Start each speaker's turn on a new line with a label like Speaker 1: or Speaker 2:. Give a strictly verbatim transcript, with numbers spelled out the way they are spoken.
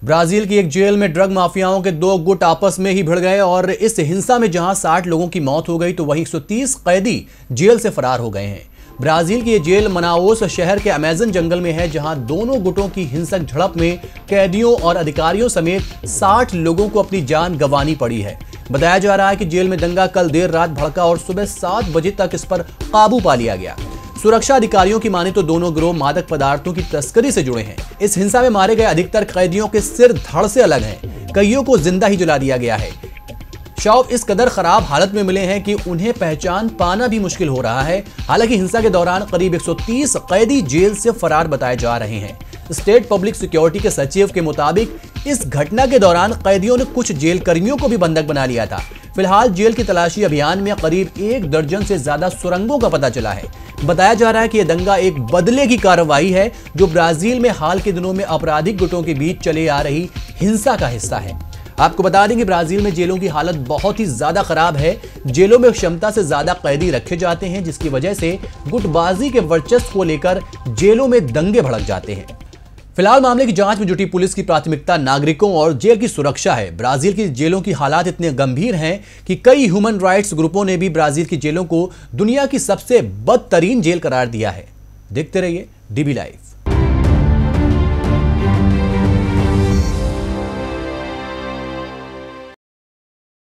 Speaker 1: Brazil की एक jail में ड्रग माफियाओं के दो गुट आपस में ही भिड़ गए और इस हिंसा में जहां साठ लोगों की मौत हो गई तो वहीं एक सौ तीस कैदी जेल से फरार हो गए हैं। ब्राजील की ये जेल मनाओस शहर के अमेजन जंगल में है, जहां दोनों गुटों की हिंसक झड़प में कैदियों और अधिकारियों समेत साठ लोगों को अपनी जान गंवानी पड़ी है। बताया जा रहा है कि जेल में दंगा कल देर रात भड़का और सुबह सात बजे तक इस पर काबू पा लिया गया। सुरक्षा अधिकारियों की माने तो दोनों गिरोह मादक पदार्थों की तस्करी से जुड़े हैं। इस हिंसा में मारे गए अधिकतर कैदियों के सिर धड़ से अलग हैं। कईयों को जिंदा ही जला दिया गया है। शव इस कदर खराब हालत में मिले हैं कि उन्हें पहचान पाना भी मुश्किल हो रहा है। हालांकि हिंसा के दौरान करीब एक सौ तीस कैदी जेल से फरार बताए जा रहे हैं। स्टेट पब्लिक सिक्योरिटी के सचिव के मुताबिक इस घटना के दौरान कैदियों ने कुछ जेल कर्मियों को भी बंधक बना लिया था। फिलहाल जेल की तलाशी अभियान में करीब एक दर्जन से ज्यादा सुरंगों का पता चला है। बताया जा रहा है कि यह दंगा एक बदले की कार्रवाई है जो ब्राजील में हाल के दिनों में आपराधिक गुटों के बीच चले आ रही हिंसा का हिस्सा है। आपको बता दें कि ब्राजील में जेलों की हालत बहुत ही ज्यादा खराब है। जेलों में क्षमता से ज्यादा कैदी रखे जाते हैं, जिसकी वजह से गुटबाजी के वर्चस्व को लेकर जेलों में दंगे भड़क जाते हैं। फिलहाल मामले की जांच में जुटी पुलिस की प्राथमिकता नागरिकों और जेल की सुरक्षा है। ब्राजील की जेलों की हालात इतने गंभीर हैं कि कई ह्यूमन राइट्स ग्रुपों ने भी ब्राजील की जेलों को दुनिया की सबसे बदतरीन जेल करार दिया है। देखते रहिए डीबी लाइव।